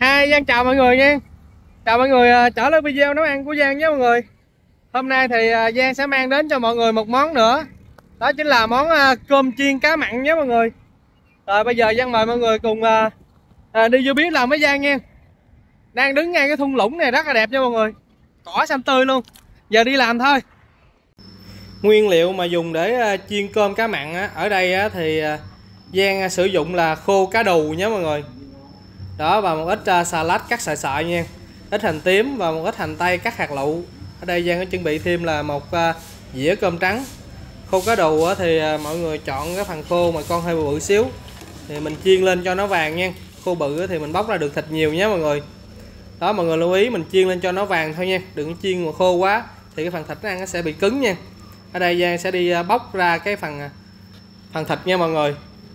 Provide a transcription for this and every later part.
Hi Giang, chào mọi người nha. Chào mọi người, trở lại video nấu ăn của Giang nhé mọi người. Hôm nay thì Giang sẽ mang đến cho mọi người một món nữa. Đó chính là món cơm chiên cá mặn nhé mọi người. Rồi bây giờ Giang mời mọi người cùng đi vô bếp làm với Giang nha. Đang đứng ngay cái thung lũng này rất là đẹp nha mọi người. Cỏ xanh tươi luôn. Giờ đi làm thôi. Nguyên liệu mà dùng để chiên cơm cá mặn ở đây thì Giang sử dụng là khô cá đù nhé mọi người. Đó, và một ít xà lách cắt sợi sợi nha, ít hành tím và một ít hành tây cắt hạt lựu. Ở đây Giang có chuẩn bị thêm là một dĩa cơm trắng. Khô cá đù thì mọi người chọn cái phần khô mà con hơi bự xíu thì mình chiên lên cho nó vàng nha. Khô bự thì mình bóc ra được thịt nhiều nhé mọi người. Đó, mọi người lưu ý mình chiên lên cho nó vàng thôi nha, đừng chiên mà khô quá thì cái phần thịt nó ăn nó sẽ bị cứng nha. Ở đây Giang sẽ đi bóc ra cái phần thịt nha mọi người.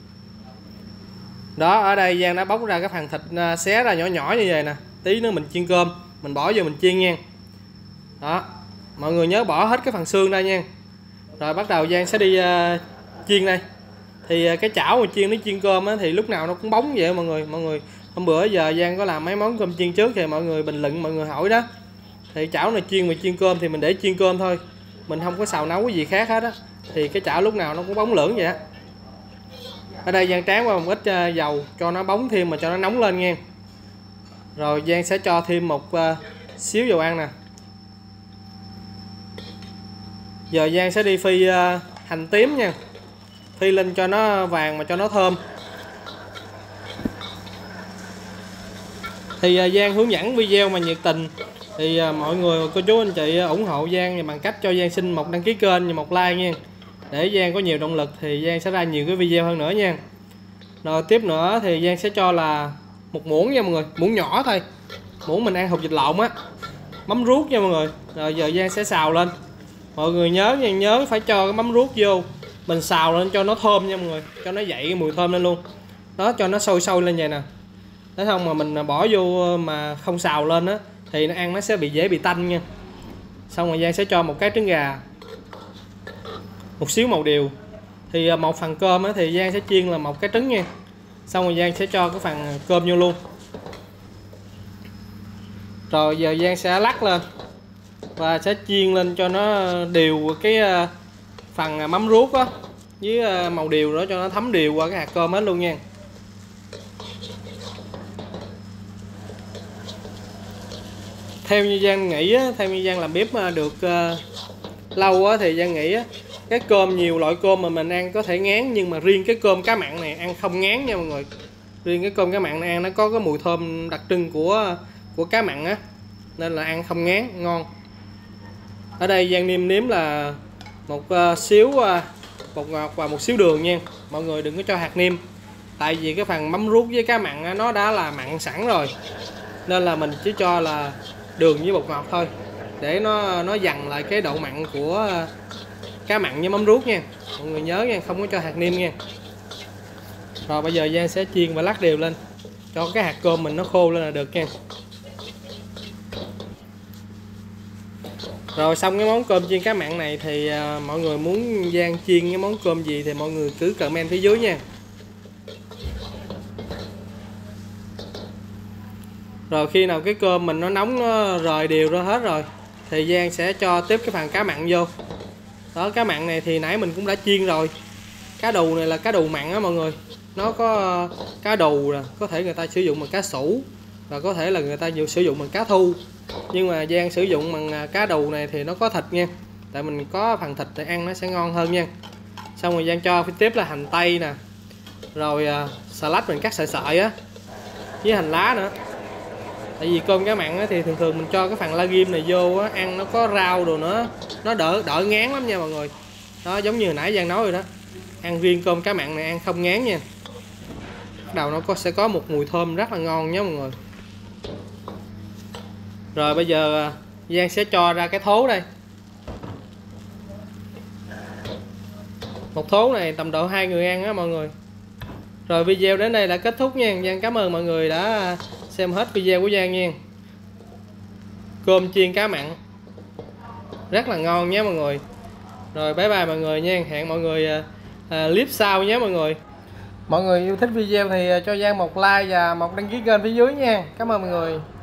Đó, ở đây Giang đã bóc ra cái phần thịt xé ra nhỏ nhỏ như vậy nè. Tí nữa mình chiên cơm, mình bỏ vô mình chiên nha. Đó, mọi người nhớ bỏ hết cái phần xương ra nha. Rồi bắt đầu Giang sẽ đi chiên đây. Thì cái chảo mà chiên nó chiên cơm thì lúc nào nó cũng bóng vậy mọi người. Mọi người hôm bữa giờ Giang có làm mấy món cơm chiên trước thì mọi người bình luận, mọi người hỏi đó. Thì chảo này chiên mà chiên cơm thì mình để chiên cơm thôi, mình không có xào nấu cái gì khác hết á. Thì cái chảo lúc nào nó cũng bóng lưỡng vậy á. Ở đây Giang tráng qua một ít dầu cho nó bóng thêm mà cho nó nóng lên nha. Rồi Giang sẽ cho thêm một xíu dầu ăn nè. Giờ Giang sẽ đi phi hành tím nha. Phi lên cho nó vàng mà cho nó thơm. Thì Giang hướng dẫn video mà nhiệt tình thì mọi người cô chú anh chị ủng hộ Giang bằng cách cho Giang xin một đăng ký kênh và một like nha. Để Giang có nhiều động lực thì Giang sẽ ra nhiều cái video hơn nữa nha. Rồi tiếp nữa thì Giang sẽ cho là một muỗng nha mọi người, muỗng nhỏ thôi. Muỗng mình ăn hột vịt lộn á, mắm ruốc nha mọi người. Rồi giờ Giang sẽ xào lên. Mọi người nhớ nha, nhớ phải cho cái mắm ruốc vô. Mình xào lên cho nó thơm nha mọi người, cho nó dậy cái mùi thơm lên luôn. Đó, cho nó sôi sôi lên vậy nè. Thấy không, mà mình bỏ vô mà không xào lên á thì nó ăn nó sẽ dễ bị tanh nha. Xong rồi Giang sẽ cho một cái trứng gà, một xíu màu điều. Thì một phần cơm á thì Giang sẽ chiên là một cái trứng nha. Xong rồi Giang sẽ cho cái phần cơm vô luôn. Rồi giờ Giang sẽ lắc lên và sẽ chiên lên cho nó đều cái phần mắm ruốc á với màu điều đó, cho nó thấm đều qua cái hạt cơm hết luôn nha. Theo như Giang nghĩ á, theo như Giang làm bếp mà được lâu á, thì Giang nghĩ á, cái cơm nhiều loại cơm mà mình ăn có thể ngán, nhưng mà riêng cái cơm cá mặn này ăn không ngán nha mọi người. Riêng cái cơm cá mặn này ăn nó có cái mùi thơm đặc trưng của cá mặn á, nên là ăn không ngán, ngon. Ở đây Giang nêm là một xíu bột ngọt và một xíu đường nha. Mọi người đừng có cho hạt nêm, tại vì cái phần mắm ruốc với cá mặn á, nó đã là mặn sẵn rồi, nên là mình chỉ cho là đường với bột ngọt thôi để nó dằn lại cái độ mặn của cá mặn với mắm ruốc nha. Mọi người nhớ nha, không có cho hạt nêm nha. Rồi bây giờ Giang sẽ chiên và lắc đều lên cho cái hạt cơm mình nó khô lên là được nha. Rồi xong cái món cơm chiên cá mặn này thì mọi người muốn Giang chiên cái món cơm gì thì mọi người cứ comment phía dưới nha. Rồi khi nào cái cơm mình nó nóng, nó rời đều ra hết rồi thì Giang sẽ cho tiếp cái phần cá mặn vô. Đó, cá mặn này thì nãy mình cũng đã chiên rồi. Cá đù này là cá đù mặn á mọi người. Nó có cá đù nè, có thể người ta sử dụng bằng cá sủ và có thể là người ta sử dụng bằng cá thu. Nhưng mà Giang sử dụng bằng cá đù này thì nó có thịt nha. Tại mình có phần thịt thì ăn nó sẽ ngon hơn nha. Xong rồi Giang cho phía tiếp là hành tây nè. Rồi xà lách mình cắt sợi sợi á, với hành lá nữa. Tại vì cơm cá mặn á, thì thường mình cho cái phần la ghim này vô á, ăn nó có rau đồ nữa, nó đỡ ngán lắm nha mọi người. Đó, giống như nãy Giang nói rồi đó, ăn riêng cơm cá mặn này ăn không ngán nha. Bắt đầu nó sẽ có một mùi thơm rất là ngon nhé mọi người. Rồi bây giờ Giang sẽ cho ra cái thố đây. Một thố này tầm độ 2 người ăn á mọi người. Rồi video đến đây đã kết thúc nha. Giang cảm ơn mọi người đã xem hết video của Giang nha. Cơm chiên cá mặn rất là ngon nhé mọi người. Rồi bye bye mọi người nha. Hẹn mọi người clip sau nhé mọi người. Mọi người yêu thích video thì cho Giang một like và một đăng ký kênh phía dưới nha. Cảm ơn mọi người.